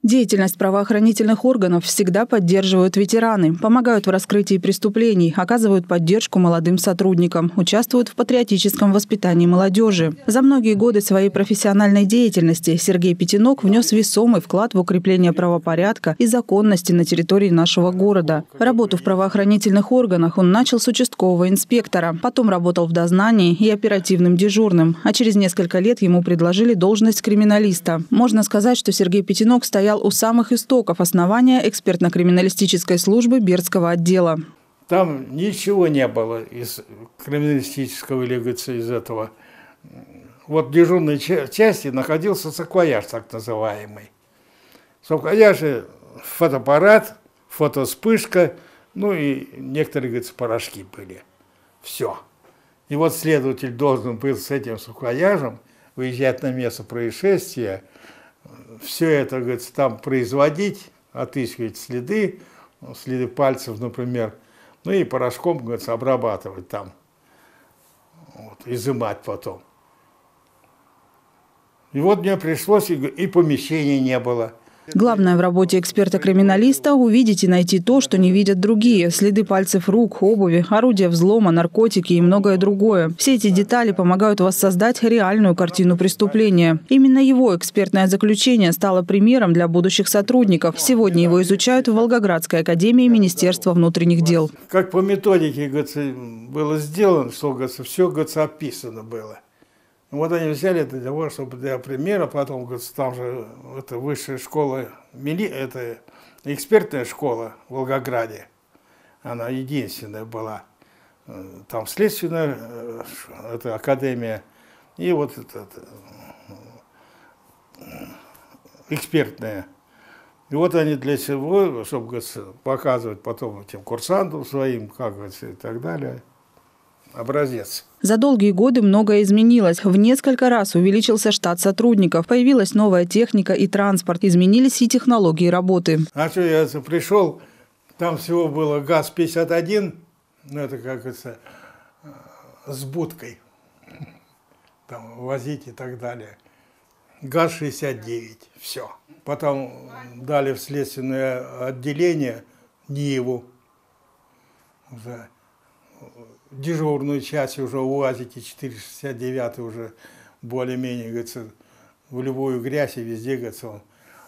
Деятельность правоохранительных органов всегда поддерживают ветераны, помогают в раскрытии преступлений, оказывают поддержку молодым сотрудникам, участвуют в патриотическом воспитании молодежи. За многие годы своей профессиональной деятельности Сергей Пятинок внес весомый вклад в укрепление правопорядка и законности на территории нашего города. Работу в правоохранительных органах он начал с участкового инспектора, потом работал в дознании и оперативным дежурным, а через несколько лет ему предложили должность криминалиста. Можно сказать, что Сергей Пятинок стоял у самых истоков основания экспертно-криминалистической службы Бердского отдела. Там ничего не было из криминалистического или из этого. Вот в дежурной части находился саквояж, так называемый. В саквояже фотоаппарат, фотоспышка, ну и некоторые, говорится, порошки были. Все. И вот следователь должен был с этим саквояжем выезжать на место происшествия, все это, говорится, там производить, отыскивать следы пальцев, например, ну и порошком, говорится, обрабатывать там, вот, изымать потом. И вот мне пришлось, и помещения не было. Главное в работе эксперта-криминалиста – увидеть и найти то, что не видят другие. Следы пальцев рук, обуви, орудия взлома, наркотики и многое другое. Все эти детали помогают воссоздать реальную картину преступления. Именно его экспертное заключение стало примером для будущих сотрудников. Сегодня его изучают в Волгоградской академии Министерства внутренних дел. Как по методике, говорится, было сделано, что, говорится, все, говорится, описано было. Вот они взяли это для того, чтобы для примера, потом, говорится, там же это высшая школа, это экспертная школа в Волгограде, она единственная была. Там следственная это академия и вот это экспертная. И вот они для чего, чтобы, говорится, показывать потом этим курсантам своим, как, говорится, и так далее. Образец. За долгие годы многое изменилось. В несколько раз увеличился штат сотрудников. Появилась новая техника и транспорт. Изменились и технологии работы. А что я пришел, там всего было ГАЗ-51, ну это как это, с будкой, там возить и так далее. ГАЗ-69, все. Потом дали в следственное отделение НИИВу. Дежурную часть уже УАЗики 469 уже более-менее, говорится, в любую грязь и везде, говорится, он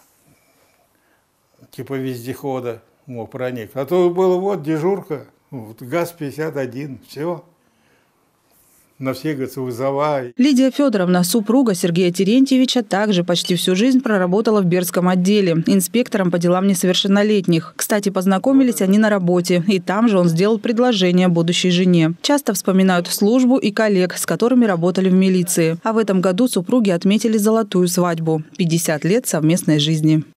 типа вездехода мог проникнуть. А то было вот дежурка, вот, ГАЗ-51, все. На все, говорится, вызова. Лидия Федоровна, супруга Сергея Терентьевича, также почти всю жизнь проработала в Бердском отделе, инспектором по делам несовершеннолетних. Кстати, познакомились они на работе, и там же он сделал предложение будущей жене. Часто вспоминают службу и коллег, с которыми работали в милиции. А в этом году супруги отметили золотую свадьбу – 50 лет совместной жизни.